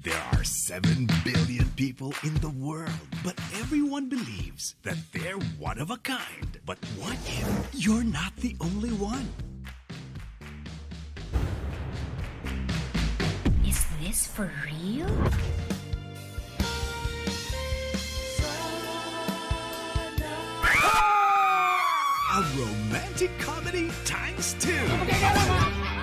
There are 7 billion people in the world, but everyone believes that they're one of a kind. But what if you're not the only one? Is this for real? A romantic comedy times 2.